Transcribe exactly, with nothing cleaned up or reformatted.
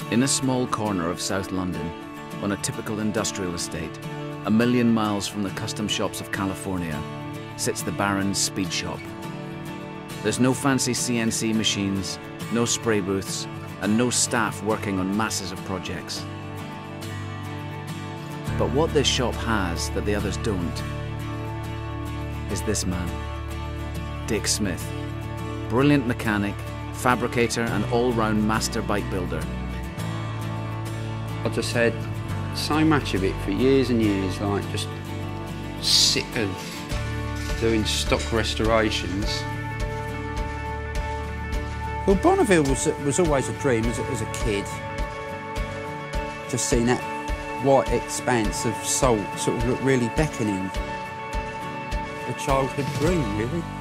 In a small corner of South London, on a typical industrial estate, a million miles from the custom shops of California, sits the Barron's Speed Shop. There's no fancy C N C machines, no spray booths, and no staff working on masses of projects. But what this shop has that the others don't is this man, Dick Smith. Brilliant mechanic, fabricator, and all-round master bike builder. I just had so much of it for years and years, like just sick of doing stock restorations. Well, Bonneville was, was always a dream as a, as a kid. Just seeing that white expanse of salt sort of look really beckoning. A childhood dream, really.